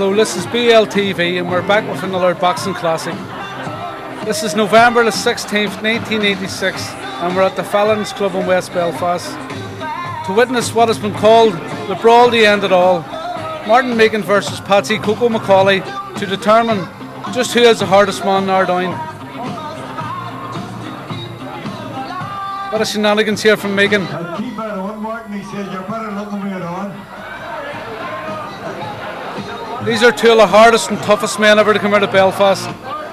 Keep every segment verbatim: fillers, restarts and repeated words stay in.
Hello, this is B L T V and we're back with another boxing classic. This is November the sixteenth, nineteen eighty-six, and we're at the Fallon's Club in West Belfast to witness what has been called the brawl to end it all. Martin Meekin versus Patsy Coco Macaulay to determine just who is the hardest man in Ardoyne. What a shenanigans here from Meekin. I'll keep it on, Martin. He said, you're better looking me on. These are two of the hardest and toughest men ever to come out of Belfast.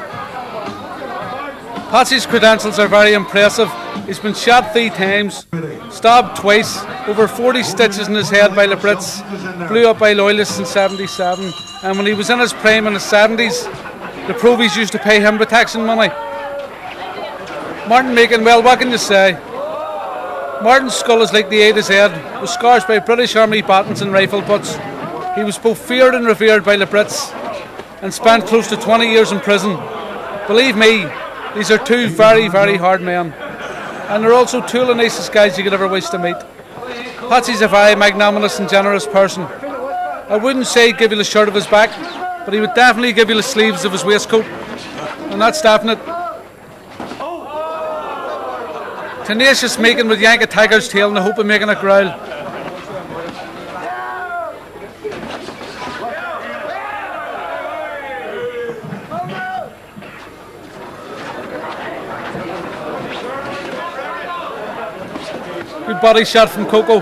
Patsy's credentials are very impressive. He's been shot three times, stabbed twice, over forty stitches in his head by the Brits, blew up by loyalists in seventy-seven, and when he was in his prime in the seventies, the Provies used to pay him protection money. Martin Meekin, well, what can you say? Martin's skull is like the A to Z, was scars by British Army battens and rifle butts. He was both feared and revered by the Brits and spent close to twenty years in prison. Believe me, these are two very, very hard men. And they're also two of the nicest guys you could ever wish to meet. Patsy's a very magnanimous and generous person. I wouldn't say he'd give you the shirt of his back, but he would definitely give you the sleeves of his waistcoat. And that's definite. Tenacious Meekin would yank a tiger's tail in the hope of making it growl. Good body shot from Coco.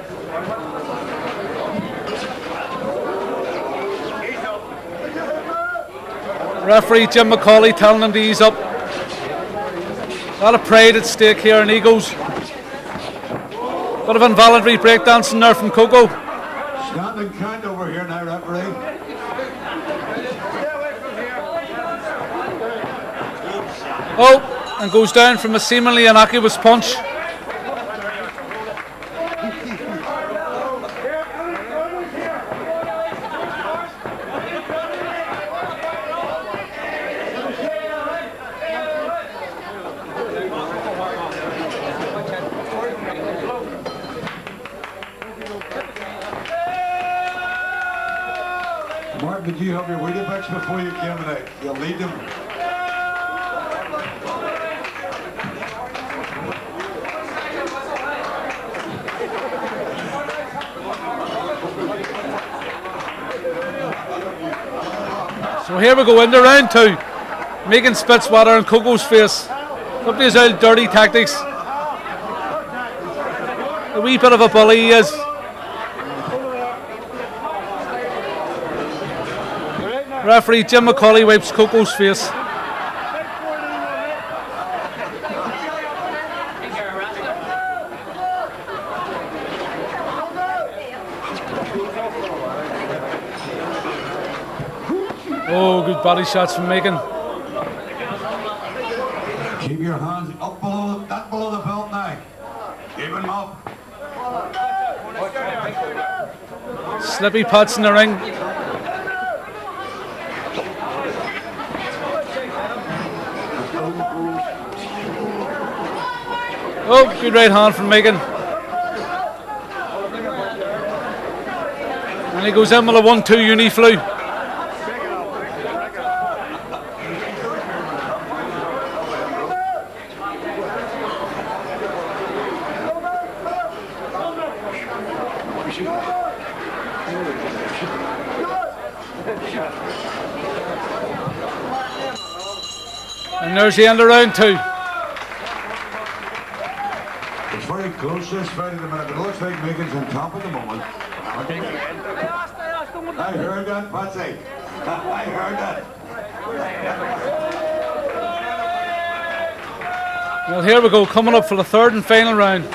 Referee Jim Macaulay telling him to ease up. A lot of pride at stake here, and he goes. Bit of involuntary breakdancing there from Coco. Standing count over here now, referee. Oh, and goes down from a seemingly innocuous punch. Martin, did you have your Weetabix before you came tonight? You'll need them. So here we go into round two. Meekin spits water in Coco's face. Up to his old dirty tactics. A wee bit of a bully he is. Referee Jim Macaulay wipes Coco's face. Oh, good body shots from Meekin. Keep your hands up below the, that below the belt now. Keep them up. Slippy pats in the ring. Oh, good right hand from Meekin. And he goes in with a one two uni flu. And there's the end of round two. It's very close this fight at the minute, but it looks like Meekin's on top at the moment. I heard that, Patsy. I heard that. Well, here we go, coming up for the third and final round.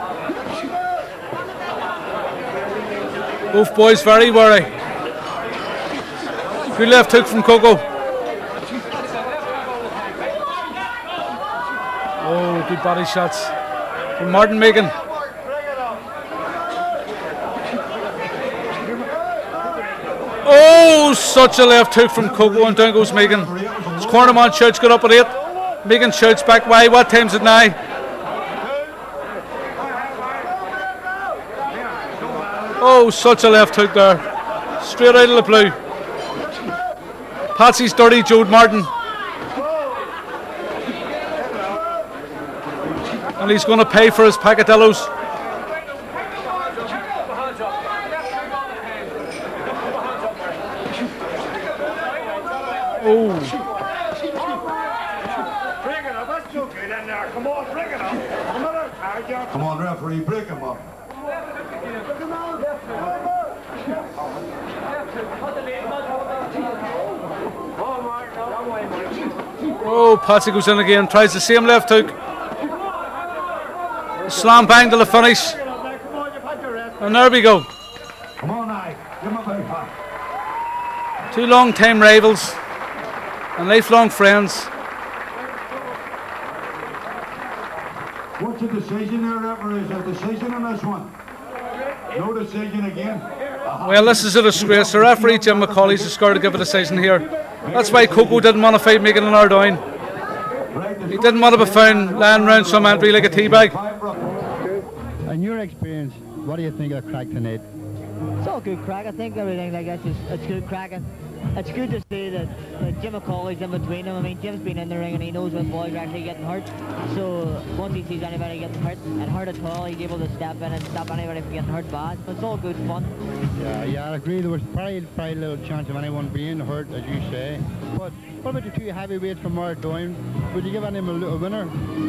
Both boys very wary. Good left hook from Coco. Oh, good body shots from Martin Megan. Oh, such a left hook from Coco, and down goes Megan. It's Cornerman shouts, got up at eight. Megan shouts back, why? What time's it now? Oh, such a left hook there. Straight out of the blue. Patsy's dirty Jode Martin. And he's going to pay for his pacadillos. Oh. Bring it up, that's no good in there. Come on, bring it up. Come on, referee, break him up. Oh, Patsy goes in again, tries the same left hook. Slam bang to the finish. And there we go. Come on, now. Give him a big pass. Two long time rivals and lifelong friends. What's the decision there, referee? Is there a decision on this one? No decision again. Well, this is a disgrace. The referee, Jim McCauley's is scared to give a decision here. That's why Coco didn't want to fight Megan and Ardoyne. He didn't want to be found lying around some entry like a teabag. In your experience, what do you think of the crack tonight? It's all good crack. I think everything like that's just it's good cracking. It's good to see that, that Jim McCauley's in between them. I mean, Jim's been in the ring and he knows when boys are actually getting hurt. So once he sees anybody getting hurt and hurt at all, he's able to step in and stop anybody from getting hurt bad. But it's all good fun. Yeah, yeah, I agree. There was very, very little chance of anyone being hurt, as you say. But what about the two heavyweights from Ardoyne? Would you give any of them a, a winner?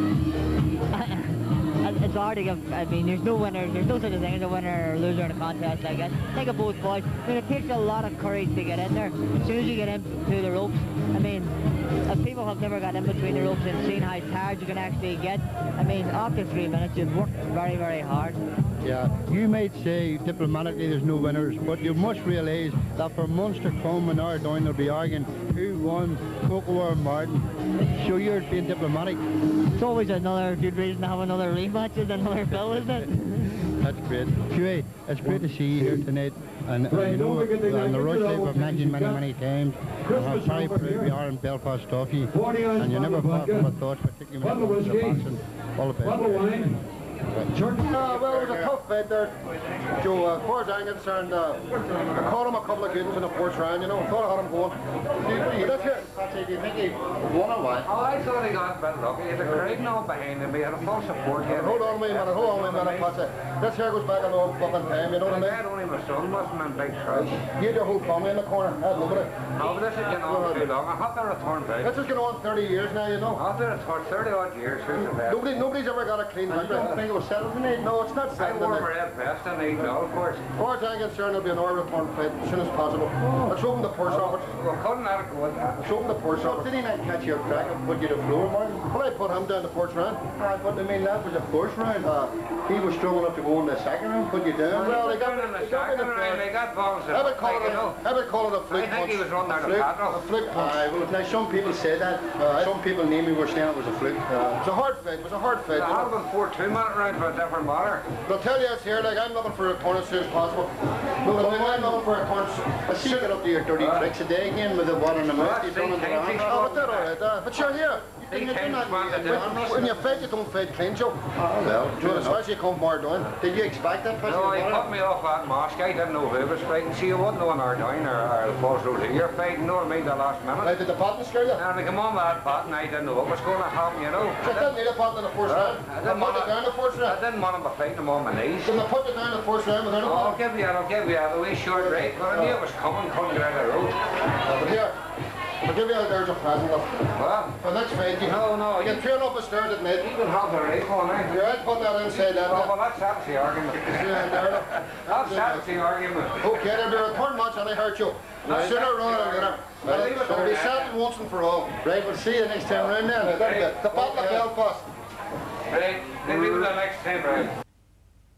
It's hard to give. I mean, there's no winner. There's no such a thing as a winner or loser in a contest like this. Think of both boys. I mean, it takes a lot of courage to get in there. As soon as you get into the ropes, I mean, if people have never got in between the ropes and seen how tired you can actually get, I mean, after three minutes, you've worked very, very hard. Yeah, you might say diplomatically there's no winners, but you must realise that for months to come and Ardoyne will be arguing who won, Coco or Martin. So you're being diplomatic. It's always another good reason to have another rematch and another bill, isn't it? That's great. Huey, it's great to see you here tonight. And uh, you know, on the Rush Life we've mentioned many, many times how very proud we are in Belfast Duffy. And you never far from our thoughts, particularly when it comes to boxing. All the best. Uh, well, it was a tough fight there, Joe. Uh, as far as I'm concerned, uh, I caught him a couple of goons in the fourth round, you know. I thought I had him going. Do you, that's it. Patsy, do you think he won or what? Oh, I thought he got a bit lucky. He had a crowd now behind him. He had a full support here. Hold on a minute, hold on a minute, Patsy. This here goes back a long fucking time, you know what I mean? I had only my son wasn't in big crowd. You had your whole family in the corner. I had nobody. Oh, but this is getting on too long. I hope they return back. This has gone on thirty years now, you know. After it's for thirty odd years, who's the best? Nobody, nobody's ever got a clean victory. I think it was settled tonight. No, it's not I settled wore tonight. my red vest and eight golf course. As far as I'm concerned, there'll be an order return fight as soon as possible. Let's open the purse office. Well, couldn't let it go with that. Let's open the purse office. Did he not catch your crack and put you to the floor, Martin? Well, I put him down the first round. Uh, but I mean, that was the first round. Uh, he was strong enough to go in the second round, put you down. Well, they got in the second round. They got balls. I would call it a, I would call it a flick I think punch. he was running out of flick, paddle. a flick punch. Uh, well, now some people say that. Uh, some people named me were saying it was a flick. Uh, it was a hard fight. It was a hard fight. It had been four two-minute round for a different matter. They'll tell you it's here. Like I'm looking for a corner as soon as possible. No, well, I'm looking for a corner. I see you get up to your dirty tricks a day again with the one in the mouth. You've done it around. Oh, but that's all right. Uh, but you're here. You do not, when you fight, you don't fight clean, Joe. Oh, well, Joe, especially you come from Ardoyne. Did you expect that? No, he put me off that mask. I didn't know who was fighting. See, you wouldn't know an Ardoyne or, or the Falls Road who you're fighting. No, I mean the last minute. Right, did the pattern scare you? And we come on with that pattern, I didn't know what was going to happen, you know. So I didn't need a pattern in the first round. I didn't put it down the first round. I didn't want him to fight him on my knees. Didn't I put it down the first round without a pattern? pattern? I'll give you that, I'll give you that. A wee short break, but I knew it was coming, couldn't get out of the road. But here, I'll give you a there's a present. Well, the next fight, you no, no. You can turn up the stairs at night. You can have the rifle, and You're right, put that inside that. Well, well, that's that's the argument. Yeah, there. That's that's the argument. Okay, there'll be a return match and I hurt you. No, sooner rather than later. Well, it'll be settled once and for all. Right, we'll see you next time round then. The Battle of Belfast. Right, then we will the next time round.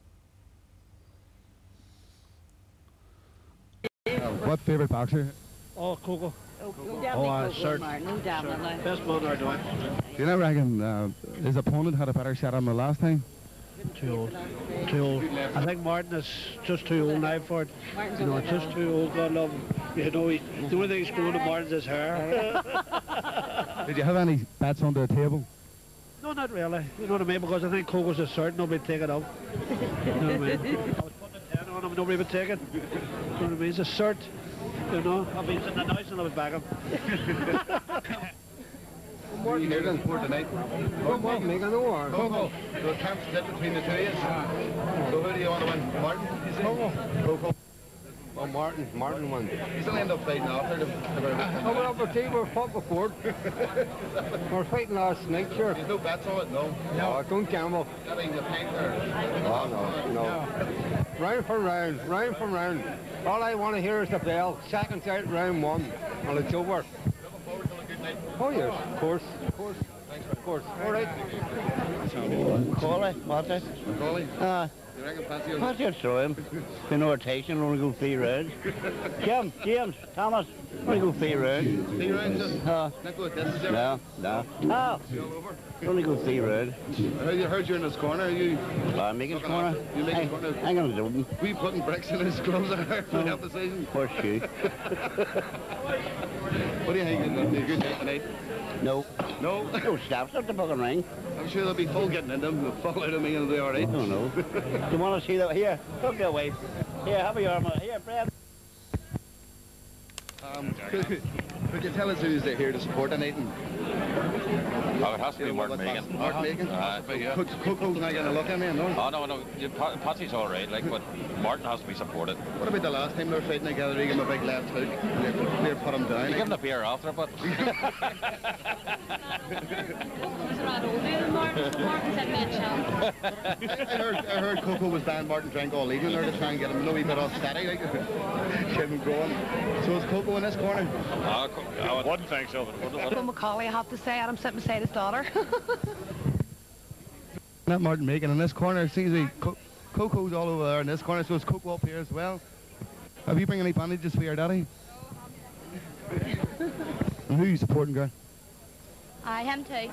What favourite boxer Oh, Coco. Oh, no, definitely Oh, uh, Coco, cert. Martin, no definitely. Best man they're doing. Do you not reckon uh, his opponent had a better shot on the last time? Too old. Too old. I think Martin is just too old now for it. Martin's You know, over just now. too old, God love him. You know, he, the only thing he's growing to Martin's his hair. Did you have any bets on the table? No, not really. You know what I mean? Because I think Coco's a cert, nobody would take it up. You know what I mean? I was putting a ten on him, nobody would take it. You know what I mean? It's a cert. You know, I've been sitting in the house and I was back him. What are you here for tonight? What make an or? Coco. So it can't split between the two of you. So who do you want to win? Martin? Coco. Coco. Oh, Martin. Martin won. You still end up fighting after the... Oh, well, but they were fought before. We're fighting last night, sure. There's no bets on it, no? No, don't gamble. I mean, the paint there. Oh, no, no. Round for round, round for round. All I want to hear is the bell. Seconds out, round one. And it's over. Looking forward to a good night. Oh, yes, of course, of course. Thanks, Of course. All right. Call it, what's it? Collie, Uh, you reckon fancy on what's your throw him? In rotation, only go three rounds. Jim, James, Thomas, only go three rounds. three rounds? Just Uh, not good. This is your... no, no. Oh, All over. only go three rounds. I heard you, heard you in this corner. Are you... I'm making corner. You making I- corner? I'm gonna do them. We putting bricks in his gloves there for that decision. Horseshoe. What do you think? It'll be a good night tonight? No. No? No stops at the fucking ring. I'm sure they'll be full getting in them. They'll fall out of me and they'll be all right. I don't know. Do you want to see that? Here, look your way. Here, have your arm. Here, Brad. Um, could, could you tell us who's here to support tonight? And, Oh, it has to be Martin Megan. Martin Megan? Uh, yeah. Co- Coco's not going to look at me, no? Oh, no, no, you- Pa- Patsy's all right, like, but Martin has to be supported. What about the last time they were fighting together? He gave him a big left hook. They, they put him down. You give him a beer after, but... I, I, heard, I heard Coco was banned Martin drank all evening there to try and get him a wee bit off steady, like, get him going. So is Coco in this corner? Uh, I wouldn't think so, but wouldn't, Bill Macaulay, I have to say, Adam sitting beside his daughter. Not Martin Megan in this corner. Seems to be Co- Coco's all over there in this corner, so is Coco up here as well. Have you bring any bandages for your daddy? And who are you supporting, girl? I am too.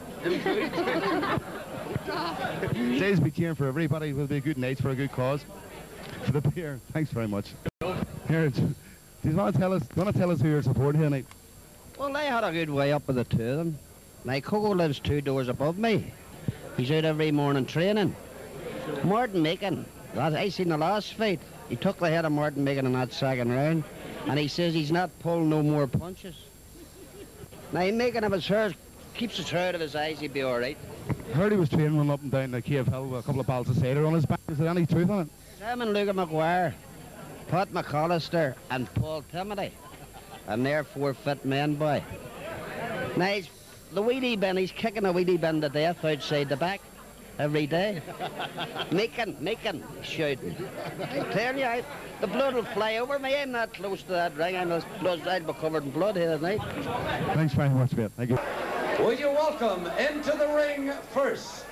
Says be cheering for everybody. It will be a good night for a good cause. For the beer. Thanks very much. Here, do you want to tell us? Do you want to tell us who you're supporting here tonight? Well, they had a good way up with the two of them. Now, Coco lives two doors above me. He's out every morning training. Martin Megan, that I seen the last fight. He took the head of Martin Megan in that second round, and he says he's not pulling no more punches. Now, Megan, if his hair keeps his hair out of his eyes, he'd be all right. I heard he was training running up and down the Cave Hill with a couple of bottles of cider on his back. Is there any truth on it? Sam and Luca McGuire, Pat McAllister, and Paul Timothy. And they're four fit men, boy. Now, he's, the weedy bin, he's kicking a weedy bin to death outside the back every day. Making, making, shouting. I tell you, I, the blood will fly over me. I'm not close to that ring. I'm not close, I'd be covered in blood here tonight. Thanks very much, mate. Thank you. Would you welcome into the ring first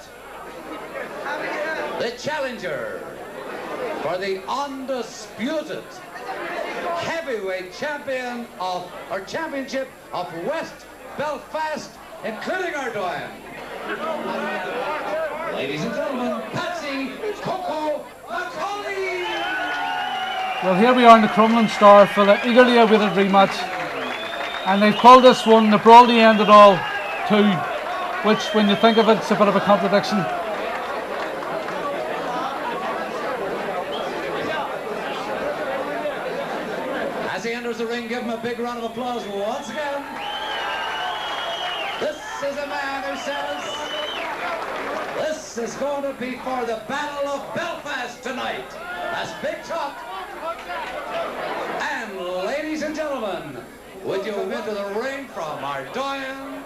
the challenger for the undisputed heavyweight champion of our championship of West Belfast, including Ardoin. Ladies and gentlemen, Patsy Coco Macaulay. Well, here we are in the Crumlin Star for the eagerly awaited rematch, and they've called this one the Brawley End It All two, which, when you think of it, it's a bit of a contradiction. As he enters the ring, give him a big round of applause once again. This is a man who says this is going to be for the Battle of Belfast tonight. That's Big Chuck. And ladies and gentlemen, would you come into the ring from Ardoin,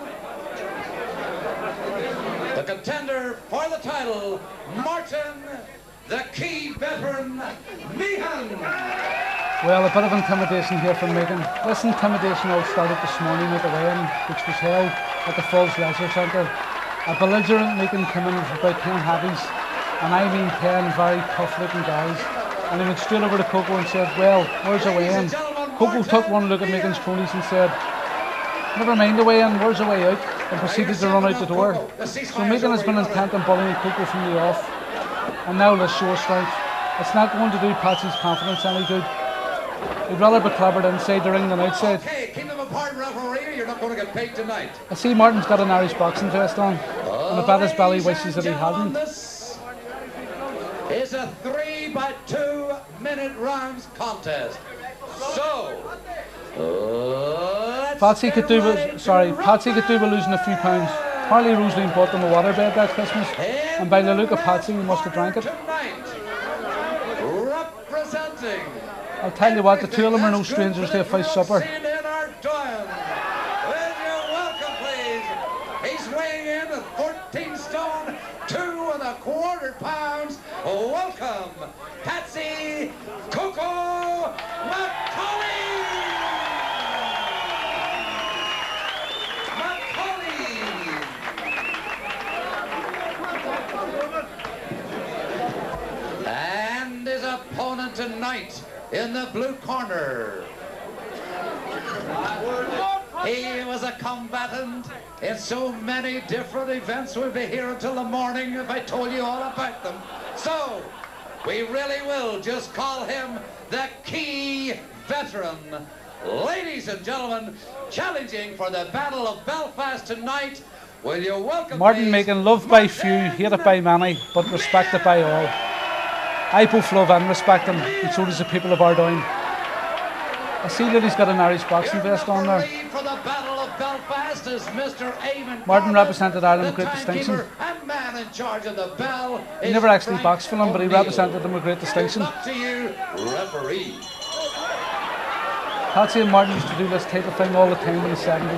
the contender for the title, Martin the Key Veteran Meehan. Well, a bit of intimidation here from Megan. This intimidation all started this morning at the weigh-in, which was held at the Falls Leisure Centre. A belligerent Megan came in with about ten habbies, and I mean ten very tough-looking guys. And he went straight over to Coco and said, well, where's the weigh-in? Coco took one look at Megan's ponies and said, "Never mind the way in, where's the way out?" and proceeded to run out the door. So Megan has been intent on bullying Coco from the off, and now let's show her strength. It's not going to do Patsy's confidence any good. He'd rather be clobbered inside the ring than outside. Okay, keep them apart, referee. You're not going to get paid tonight. I see Martin's got an Irish boxing vest on, and I bet his belly wishes that he hadn't. This is a three by two minute rounds contest. So, uh, Patsy could do with, sorry, Patsy could do with losing a few pounds. Harley Rosaleen bought them a waterbed that Christmas, and by the look of Patsy, he must have drank it. Representing. I'll tell you what, the two of them are no strangers to a fight supper. Will you welcome, please? He's weighing in at fourteen stone, two and a quarter pounds. Welcome, Patsy Coco Macaulay. And his opponent tonight in the blue corner. He was a combatant in so many different events. We'll be here until the morning if I told you all about them. So, we really will just call him the key veteran. Ladies and gentlemen, challenging for the Battle of Belfast tonight, will you welcome Martin Megan, loved by few, hated by many, but respected by all. I both love and respect him, and so does the people of Ardoyne. I see that he's got an Irish boxing vest on there. For the Battle of Belfast is Mister Eamon Martin Carter, represented Ireland with great distinction. and man in charge of the bell. He never actually boxed for them, but he represented them with great distinction. Up to you, referee. Patsy and Martin used to do this type of thing all the time in the seventies.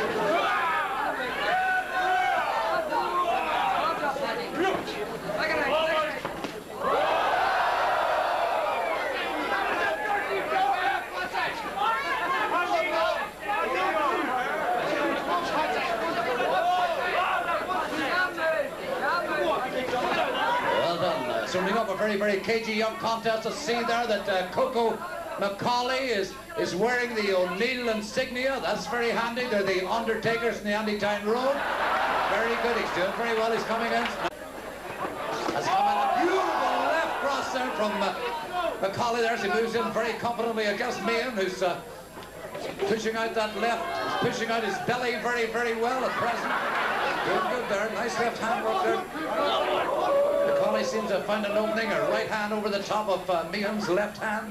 Summing up a very, very cagey young contest. To see there that uh, Coco Macaulay is, is wearing the O'Neill insignia. That's very handy. They're the Undertakers in the Andy Town Road. Very good. He's doing very well. He's coming in. Has come in a beautiful left cross there from uh, Macaulay there as he moves in very confidently against Meehan, who's uh, pushing out that left. He's pushing out his belly very, very well at present. Doing good there. Nice left hand work there. Macaulay seems to have found an opening, a right hand over the top of uh, Meehan's left hand.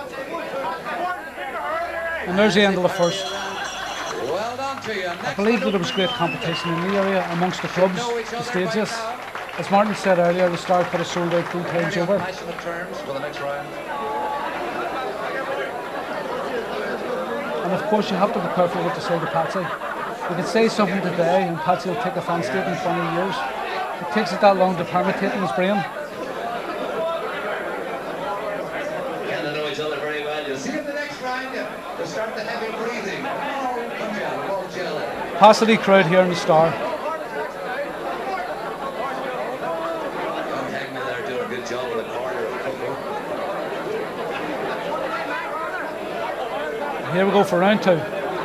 And there's the end of the first. Well done to you. I believe that there was great competition in the area amongst the clubs, the stages. As Martin said earlier, the Stars could have sold out three times over. Nice in the terms for the next round. And of course you have to be careful what to say to Patsy. You can say something today and Patsy will take offence to it in twenty years. It takes it that long to permutate in his brain. Get to know each other very well. You'll see in the next round, you'll start the heavy breathing. Capacity crowd here in the Star. Contact me there doing a good job in the corner of Coco. Here we go for round two.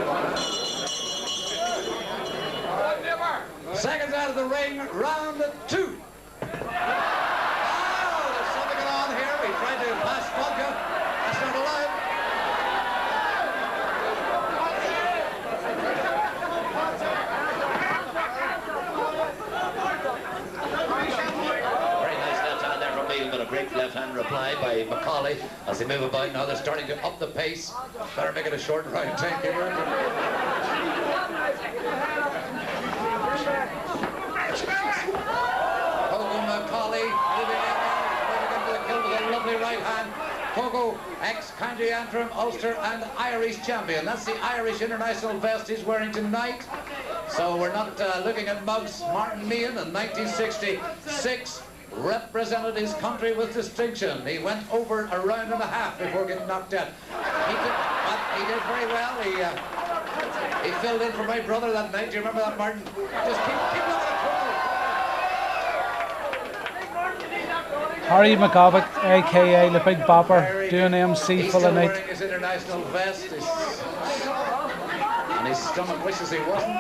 Seconds out of the ring, round two. Oh, there's something going on here. We tried to pass vodka. That's not allowed. Very nice left hand there from Meehan, but a great left hand reply by Macaulay as they move about. Now they're starting to up the pace. Better make it a short round. Thank you. Coco Macaulay moving in now, moving into the kill with a lovely right hand. Coco, ex-County Antrim, Ulster and Irish champion. That's the Irish international vest he's wearing tonight. So we're not uh, looking at mugs. Martin Meehan in nineteen sixty-six represented his country with distinction. He went over a round and a half before getting knocked out. He did, but he did very well. He, uh, he filled in for my brother that night. Do you remember that, Martin? Just keep, keep looking at Coco. Harry McGovick, A K A the Big Bopper, Very doing good. M C He's full still of night. wearing his international vest. His, and his stomach wishes he wasn't.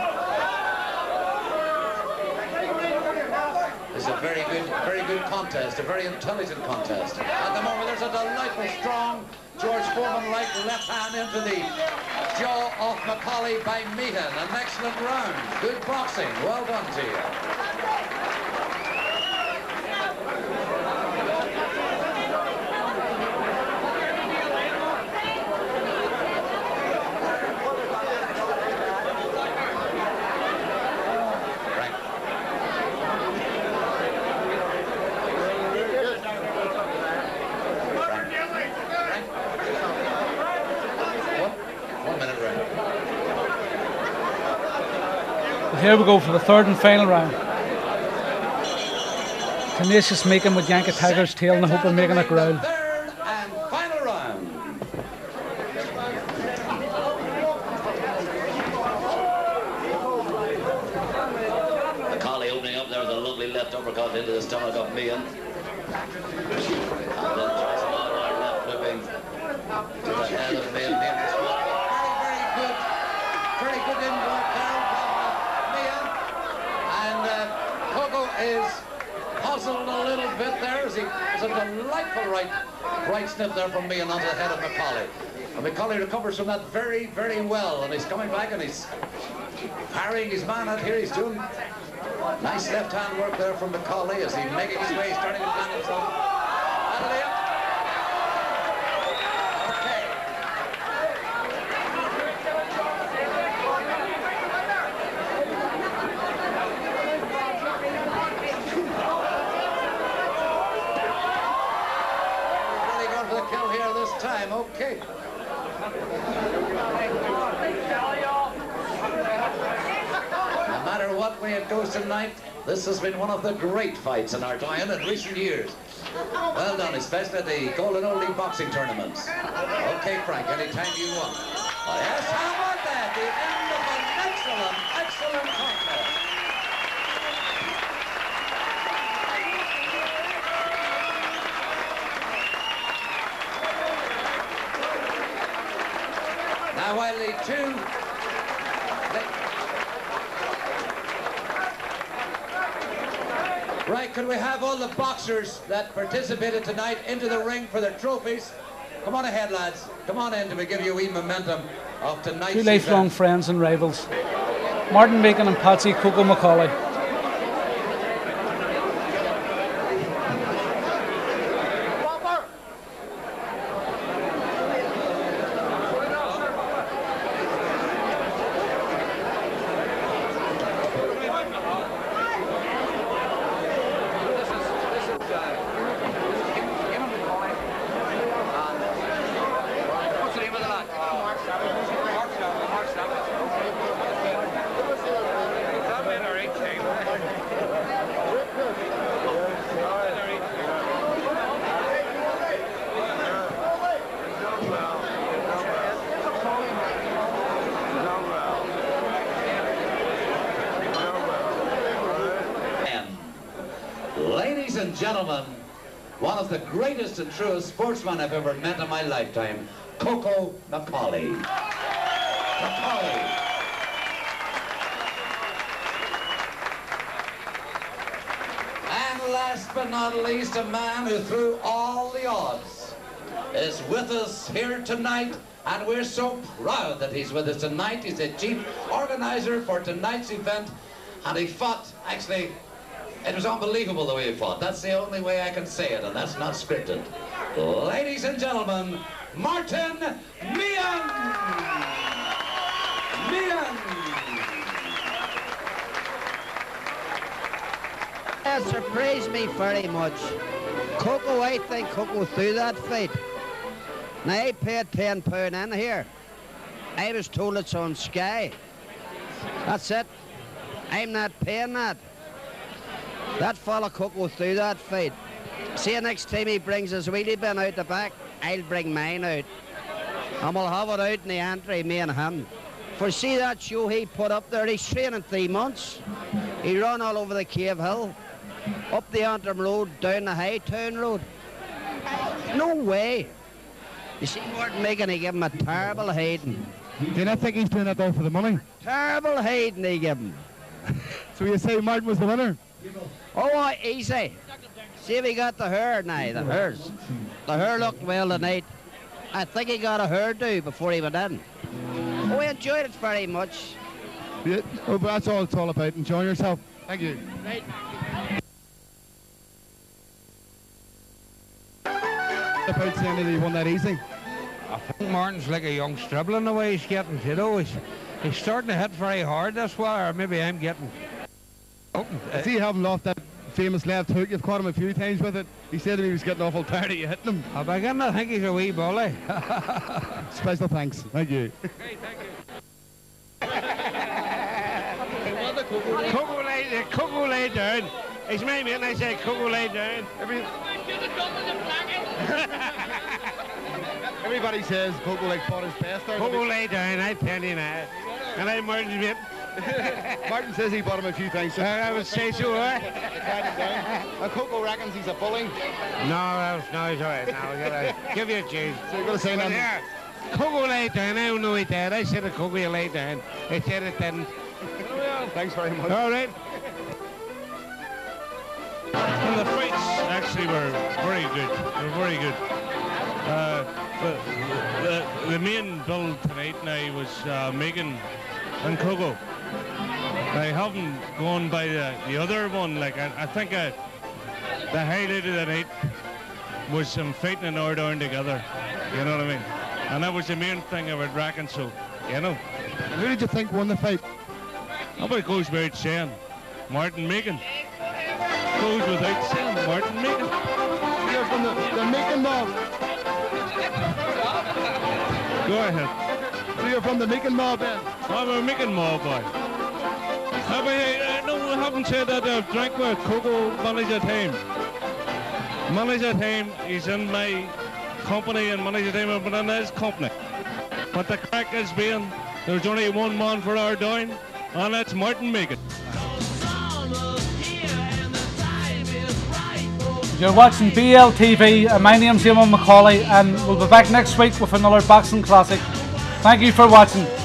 It's a very good, very good contest, a very intelligent contest. At the moment, there's a delightful, strong George Foreman-like left hand into the jaw of Macaulay by Meehan. An excellent round. Good boxing. Well done to you. Here we go for the third and final round. Tenacious Meekin would yank a tiger's tail in the hope of making it growl. Third and final round. Macaulay opening up there with a lovely left uppercut into the stomach of Meehan. And then tries another left flipping to the head of Meehan. Meehan was Very, very good. Very good involved there. And uh, Coco is puzzled a little bit there as he has a delightful right, right sniff there from Meehan onto the head of Macaulay. And Macaulay recovers from that very, very well. And he's coming back and he's parrying his man out here. He's doing nice left hand work there from Macaulay as he's making his way, he's starting to plan himself. Adelaide. Time, okay. No matter what way it goes tonight, this has been one of the great fights in Ardoyne in recent years. Well done, especially at the Golden Old League boxing tournaments. Okay, Frank, anytime you want. Oh, yes, how about that? The end of an excellent, excellent contest. Now, while the two... Right, could we have all the boxers that participated tonight into the ring for their trophies? Come on ahead, lads. Come on in to give you a wee momentum of tonight's Two lifelong event. friends and rivals. Martin Meekin and Patsy Coco Macaulay. Ladies and gentlemen, one of the greatest and truest sportsmen I've ever met in my lifetime, Coco Macaulay. Macaulay. And last but not least, a man who threw all the odds is with us here tonight, and we're so proud that he's with us tonight. He's the chief organizer for tonight's event, and he fought, actually, it was unbelievable the way he fought. That's the only way I can say it, and that's not scripted. Ladies and gentlemen, Martin Meehan! Meehan! It surprised me very much. Coco, I think Coco threw that fight. Now, I paid ten pound in here. I was told it's on Sky. That's it. I'm not paying that. That fella Coco threw that fight. See, next time he brings his wheelie bin out the back, I'll bring mine out. And we'll have it out in the entry, me and him. For see that show he put up there, he's training three months. He ran all over the Cave Hill. up the Antrim Road, down the High Town Road. No way. You see Martin Megan, he gave him a terrible hiding. Do you not think he's doing that though for the money? Terrible hiding he gave him. So you say Martin was the winner? Oh, easy. See if he got the hair now, the hairs. The hair looked well tonight. I think he got a hairdo before he went in. Oh, we enjoyed it very much. Yeah, oh, but that's all it's all about, enjoying yourself. Thank you. Right. About saying that he won that easy. I think Martin's like a young stribbling the way he's getting, you know. He's, he's starting to hit very hard, that's why, or maybe I'm getting open. I see you haven't lost that famous left hook. You've caught him a few times with it. He said to me he was getting awful tired of you hitting him. I begin to think he's a wee bully. Special thanks. Thank you. Okay, thank you. Coco lay, Coco lay down. He's my mate and I say Coco lay down. Every... Everybody says Coco like fought his best out. Coco lay down, I tell you now. And I'm Martin's mate. Martin says he bought him a few times. Uh, I would say so, eh? And Coco reckons he's a bully. No, no, he's all right now. Gotta give you a cheese. So you're going to say nothing? Yeah. Coco lay down. I don't know he did. I said that Coco lay down. He said it didn't. Thanks very much. All right. Well, the fights actually were very good. They were very good. Uh, the, the, the main build tonight now was uh, Megan and Coco. I haven't gone by the, the other one. Like I, I think I, the highlight of the night was some fighting in our down together. You know what I mean? And that was the main thing I would reckon. So, you know. Who did you think won the fight? Nobody goes without saying. Martin Megan. Goes without saying. Martin Megan. You're from the, the Megan mob. Go ahead. So you're from the Megan mob then? I'm a Megan mob boy. I mean, I, no, I haven't said that I've drank with Coco many a time. Many a time he's in my company and many a time I've been in his company. But the crack is being there's only one man for our down, and that's Martin Megan. You're watching B L T V and my name's Eamon McCauley and we'll be back next week with another boxing classic. Thank you for watching.